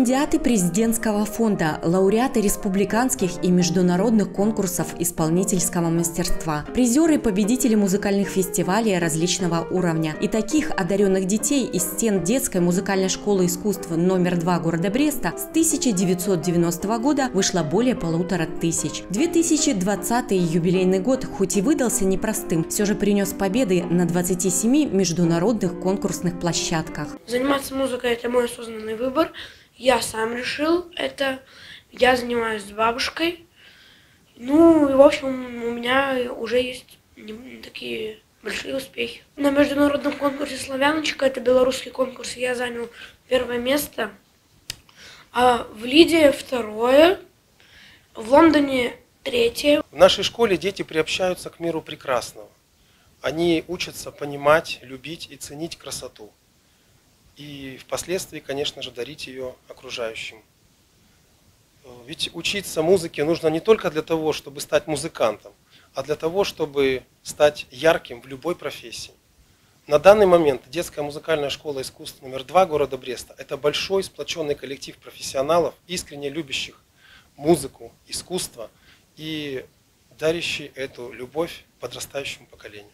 Стипендиаты президентского фонда, лауреаты республиканских и международных конкурсов исполнительского мастерства, призеры и победители музыкальных фестивалей различного уровня. И таких одаренных детей из стен детской музыкальной школы искусств номер 2 города Бреста с 1990 года вышло более 1500. 2020 юбилейный год, хоть и выдался непростым, все же принес победы на 27 международных конкурсных площадках. Заниматься музыкой – это мой осознанный выбор. Я сам решил это. Я занимаюсь с бабушкой. Ну и в общем у меня уже есть такие большие успехи. На международном конкурсе «Славяночка», это белорусский конкурс, я занял 1 место. А в Лиде 2, в Лондоне 3. В нашей школе дети приобщаются к миру прекрасного. Они учатся понимать, любить и ценить красоту. И впоследствии, конечно же, дарить ее окружающим. Ведь учиться музыке нужно не только для того, чтобы стать музыкантом, а для того, чтобы стать ярким в любой профессии. На данный момент детская музыкальная школа искусств номер 2 города Бреста – это большой сплоченный коллектив профессионалов, искренне любящих музыку, искусство и дарящий эту любовь подрастающему поколению.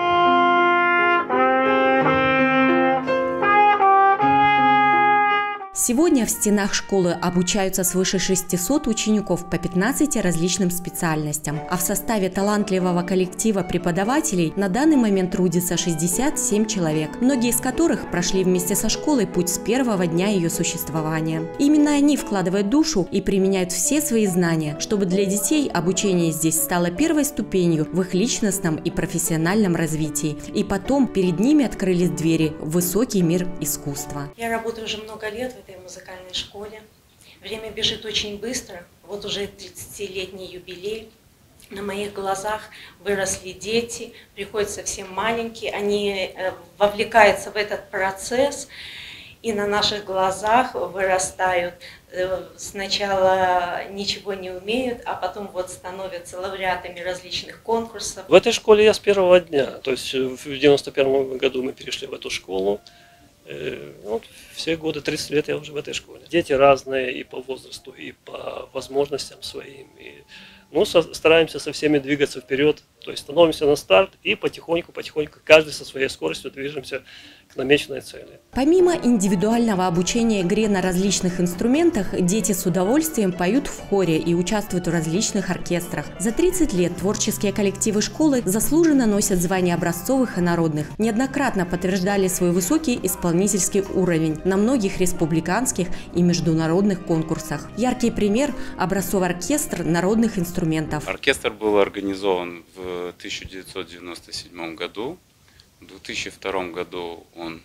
Сегодня в стенах школы обучаются свыше 600 учеников по 15 различным специальностям, а в составе талантливого коллектива преподавателей на данный момент трудится 67 человек, многие из которых прошли вместе со школой путь с первого дня ее существования. Именно они вкладывают душу и применяют все свои знания, чтобы для детей обучение здесь стало первой ступенью в их личностном и профессиональном развитии, и потом перед ними открылись двери в высокий мир искусства. Я работаю уже много лет в этой музыкальной школе. Время бежит очень быстро. Вот уже 30-летний юбилей. На моих глазах выросли дети, приходят совсем маленькие. Они вовлекаются в этот процесс. И на наших глазах вырастают. Сначала ничего не умеют, а потом вот становятся лауреатами различных конкурсов. В этой школе я с первого дня. То есть в 91 году мы перешли в эту школу. Вот, все годы, 30 лет я уже в этой школе. Дети разные и по возрасту, и по возможностям своим. Стараемся со всеми двигаться вперед, то есть становимся на старт и потихоньку, каждый со своей скоростью движемся к намеченной цели. Помимо индивидуального обучения игре на различных инструментах, дети с удовольствием поют в хоре и участвуют в различных оркестрах. За 30 лет творческие коллективы школы заслуженно носят звания образцовых и народных, неоднократно подтверждали свой высокий исполнительский уровень на многих республиканских и международных конкурсах. Яркий пример – образцовый оркестр народных инструментов. Оркестр был организован в 1997 году. В 2002 году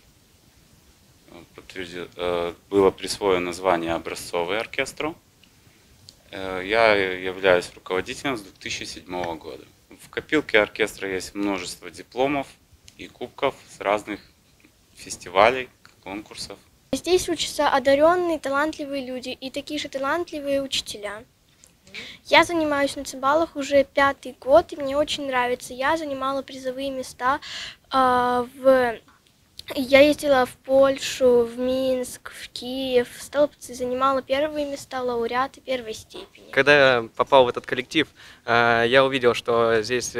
было присвоено звание образцовый оркестру. Я являюсь руководителем с 2007 года. В копилке оркестра есть множество дипломов и кубков с разных фестивалей, конкурсов. Здесь учатся одаренные, талантливые люди и такие же талантливые учителя. Я занимаюсь на цимбалах уже 5-й год, и мне очень нравится. Я занимала призовые места. Я ездила в Польшу, в Минск, в Киев, в Столбцы, занимала первые места, лауреаты 1-й степени. Когда я попал в этот коллектив, я увидел, что здесь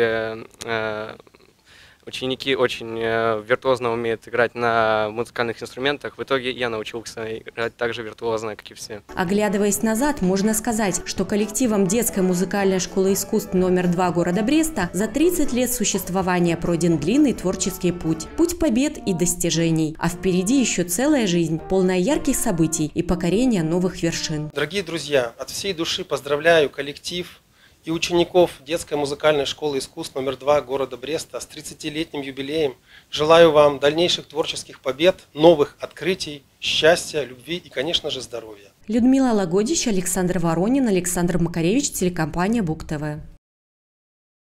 ученики очень виртуозно умеют играть на музыкальных инструментах. В итоге я научился играть так же виртуозно, как и все. Оглядываясь назад, можно сказать, что коллективом детской музыкальной школы искусств номер 2 города Бреста за 30 лет существования пройден длинный творческий путь. Путь побед и достижений. А впереди еще целая жизнь, полная ярких событий и покорения новых вершин. Дорогие друзья, от всей души поздравляю коллектив и учеников детской музыкальной школы искусств номер 2 города Бреста с 30-летним юбилеем. Желаю вам дальнейших творческих побед, новых открытий, счастья, любви и, конечно же, здоровья. Людмила Лагодич, Александр Воронин, Александр Макаревич, телекомпания Бук ТВ.